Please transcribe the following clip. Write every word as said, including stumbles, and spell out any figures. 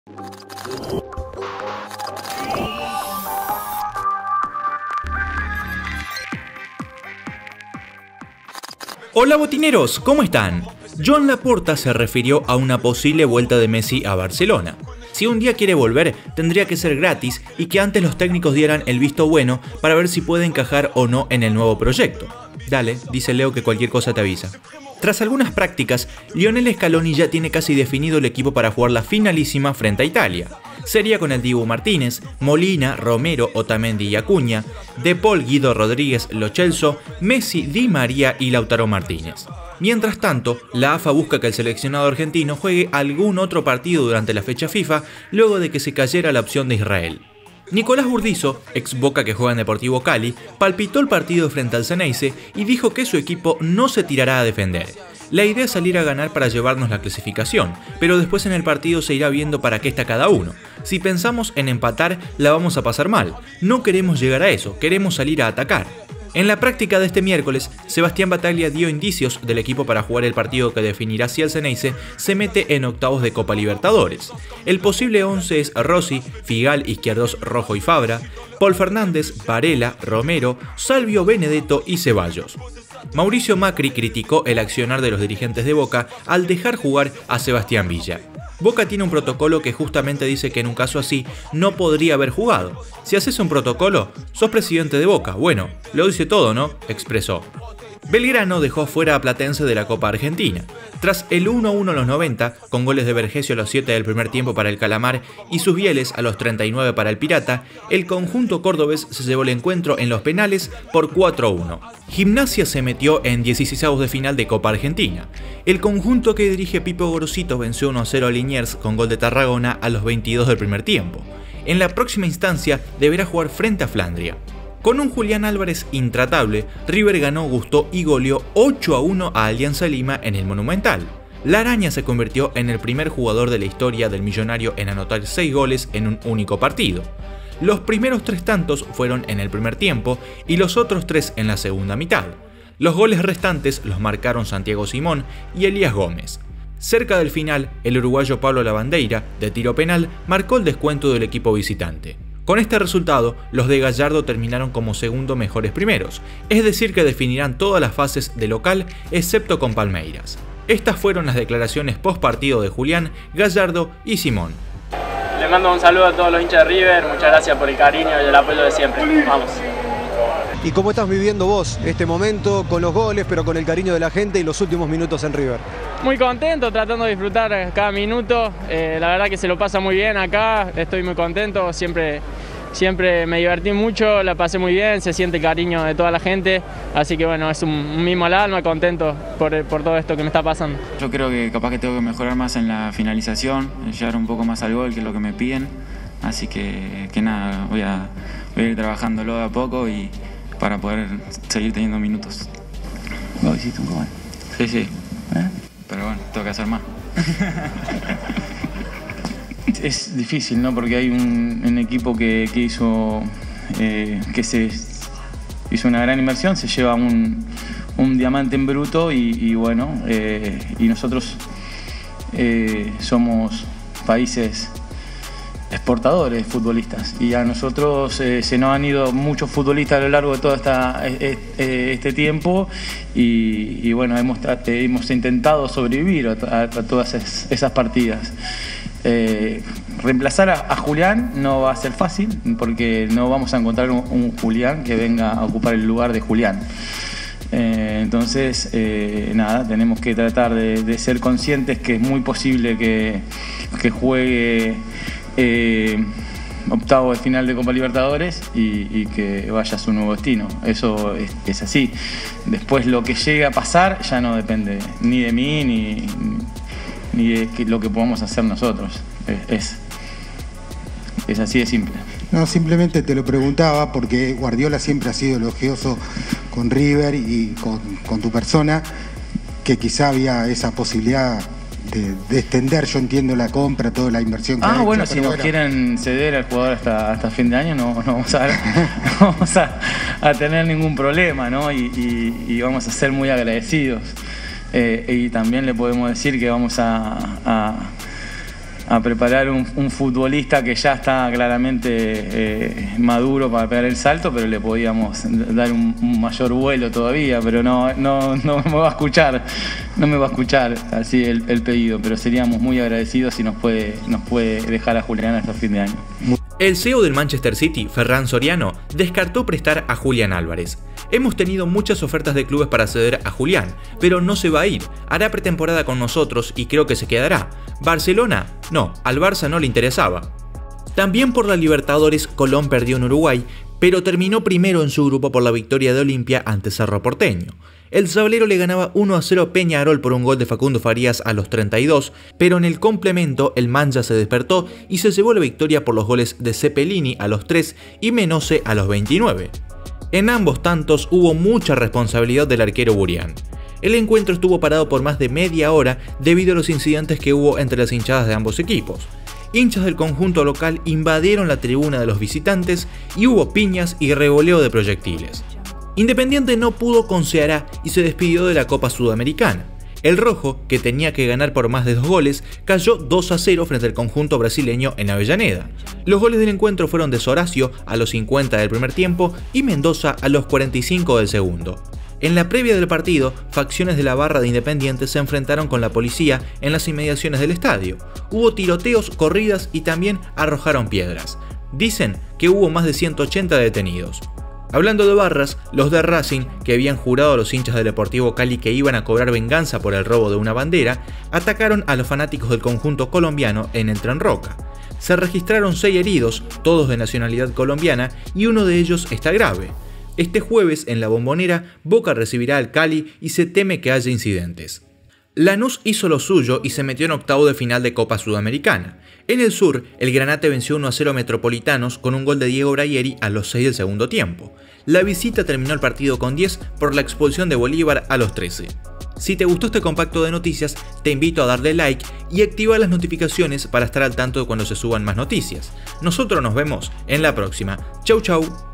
Hola botineros, ¿cómo están? Joan Laporta se refirió a una posible vuelta de Messi a Barcelona. Si un día quiere volver, tendría que ser gratis y que antes los técnicos dieran el visto bueno para ver si puede encajar o no en el nuevo proyecto. Dale, dice Leo que cualquier cosa te avisa. Tras algunas prácticas, Lionel Scaloni ya tiene casi definido el equipo para jugar la finalísima frente a Italia. Sería con el Dibu Martínez, Molina, Romero, Otamendi y Acuña, De Paul, Guido Rodríguez, Lo Celso, Messi, Di María y Lautaro Martínez. Mientras tanto, la A F A busca que el seleccionado argentino juegue algún otro partido durante la fecha FIFA luego de que se cayera la opción de Israel. Nicolás Burdizo, ex Boca que juega en Deportivo Cali, palpitó el partido frente al Xeneize y dijo que su equipo no se tirará a defender. La idea es salir a ganar para llevarnos la clasificación, pero después en el partido se irá viendo para qué está cada uno. Si pensamos en empatar, la vamos a pasar mal. No queremos llegar a eso, queremos salir a atacar. En la práctica de este miércoles, Sebastián Battaglia dio indicios del equipo para jugar el partido que definirá si el Xeneize se mete en octavos de Copa Libertadores. El posible once es Rossi, Figal, Izquierdos, Rojo y Fabra, Paul Fernández, Varela, Romero, Salvio Benedetto y Ceballos. Mauricio Macri criticó el accionar de los dirigentes de Boca al dejar jugar a Sebastián Villa. Boca tiene un protocolo que justamente dice que en un caso así no podría haber jugado. Si haces un protocolo, sos presidente de Boca. Bueno, lo dice todo, ¿no?, expresó. Belgrano dejó fuera a Platense de la Copa Argentina. Tras el uno a uno a los noventa, con goles de Vergesio a los siete del primer tiempo para el Calamar y Susbieles a los treinta y nueve para el Pirata, el conjunto cordobés se llevó el encuentro en los penales por cuatro a uno. Gimnasia se metió en dieciseisavos de final de Copa Argentina. El conjunto que dirige Pipo Gorosito venció uno a cero a Liniers con gol de Tarragona a los veintidós del primer tiempo. En la próxima instancia deberá jugar frente a Flandria. Con un Julián Álvarez intratable, River ganó, gustó y goleó ocho a uno a Alianza Lima en el Monumental. La Araña se convirtió en el primer jugador de la historia del Millonario en anotar seis goles en un único partido. Los primeros tres tantos fueron en el primer tiempo y los otros tres en la segunda mitad. Los goles restantes los marcaron Santiago Simón y Elías Gómez. Cerca del final, el uruguayo Pablo Lavandeira, de tiro penal, marcó el descuento del equipo visitante. Con este resultado, los de Gallardo terminaron como segundo mejores primeros, es decir que definirán todas las fases de local excepto con Palmeiras. Estas fueron las declaraciones post partido de Julián, Gallardo y Simón. Le mando un saludo a todos los hinchas de River, muchas gracias por el cariño y el apoyo de siempre. Vamos. ¿Y cómo estás viviendo vos este momento con los goles, pero con el cariño de la gente y los últimos minutos en River? Muy contento, tratando de disfrutar cada minuto. Eh, la verdad que se lo pasa muy bien acá, estoy muy contento, siempre, siempre me divertí mucho, la pasé muy bien, se siente el cariño de toda la gente. Así que bueno, es un, un mimo al alma, contento por, por todo esto que me está pasando. Yo creo que capaz que tengo que mejorar más en la finalización, llegar un poco más al gol, que es lo que me piden. Así que, que nada, voy a, voy a ir trabajándolo de a poco y para poder seguir teniendo minutos. ¿Vos hiciste un gol? Sí, sí. ¿Eh? Pero bueno, tengo que hacer más. Es difícil, ¿no? Porque hay un, un equipo que, que hizo eh, que se hizo una gran inversión, se lleva un, un diamante en bruto y, y bueno, eh, y nosotros eh, somos países exportadores futbolistas y a nosotros eh, se nos han ido muchos futbolistas a lo largo de todo esta, este, este tiempo y, y bueno, hemos, hemos intentado sobrevivir a, a, a todas es, esas partidas. Eh, reemplazar a, a Julián no va a ser fácil porque no vamos a encontrar un, un Julián que venga a ocupar el lugar de Julián. Eh, entonces, eh, nada, tenemos que tratar de, de ser conscientes que es muy posible que, que juegue Eh, octavo de final de Copa Libertadores y, y que vaya a su nuevo destino. Eso es, es así. Después lo que llegue a pasar ya no depende ni de mí ni, ni de que, lo que podamos hacer nosotros. Es, es así de simple. No, simplemente te lo preguntaba porque Guardiola siempre ha sido elogioso con River y con, con tu persona, que quizá había esa posibilidad De, de extender, yo entiendo la compra, toda la inversión que Ah, ha bueno, hecho, si nos bueno. quieren ceder al jugador hasta, hasta fin de año, no, no vamos, a, no vamos a, a tener ningún problema, ¿no? Y, y, y vamos a ser muy agradecidos. Eh, y también le podemos decir que vamos a, a, a preparar un, un futbolista que ya está claramente eh, maduro para pegar el salto, pero le podíamos dar un, un mayor vuelo todavía, pero no, no, no me va a escuchar, no me va a escuchar así el, el pedido, pero seríamos muy agradecidos si nos puede, nos puede dejar a Julián hasta fin de año. El C E O del Manchester City, Ferran Soriano, descartó prestar a Julián Álvarez. Hemos tenido muchas ofertas de clubes para ceder a Julián, pero no se va a ir, hará pretemporada con nosotros y creo que se quedará. ¿Barcelona? No, al Barça no le interesaba. También por la Libertadores, Colón perdió en Uruguay, pero terminó primero en su grupo por la victoria de Olimpia ante Cerro Porteño. El sablero le ganaba uno a cero a Peñarol por un gol de Facundo Farías a los treinta y dos, pero en el complemento el Mancha se despertó y se llevó la victoria por los goles de Cepelini a los tres y Menose a los veintinueve. En ambos tantos hubo mucha responsabilidad del arquero Burián. El encuentro estuvo parado por más de media hora debido a los incidentes que hubo entre las hinchadas de ambos equipos. Hinchas del conjunto local invadieron la tribuna de los visitantes y hubo piñas y revoleo de proyectiles. Independiente no pudo con Ceará y se despidió de la Copa Sudamericana. El rojo, que tenía que ganar por más de dos goles, cayó dos a cero frente al conjunto brasileño en Avellaneda. Los goles del encuentro fueron de Soracio a los cincuenta del primer tiempo y Mendoza a los cuarenta y cinco del segundo. En la previa del partido, facciones de la barra de Independiente se enfrentaron con la policía en las inmediaciones del estadio. Hubo tiroteos, corridas y también arrojaron piedras. Dicen que hubo más de ciento ochenta detenidos. Hablando de barras, los de Racing, que habían jurado a los hinchas del Deportivo Cali que iban a cobrar venganza por el robo de una bandera, atacaron a los fanáticos del conjunto colombiano en el Tren Roca. Se registraron seis heridos, todos de nacionalidad colombiana, y uno de ellos está grave. Este jueves, en la Bombonera, Boca recibirá al Cali y se teme que haya incidentes. Lanús hizo lo suyo y se metió en octavo de final de Copa Sudamericana. En el sur, el Granate venció uno a cero a Metropolitanos con un gol de Diego Braieri a los seis del segundo tiempo. La visita terminó el partido con diez por la expulsión de Bolívar a los trece. Si te gustó este compacto de noticias, te invito a darle like y activar las notificaciones para estar al tanto de cuando se suban más noticias. Nosotros nos vemos en la próxima. Chau chau.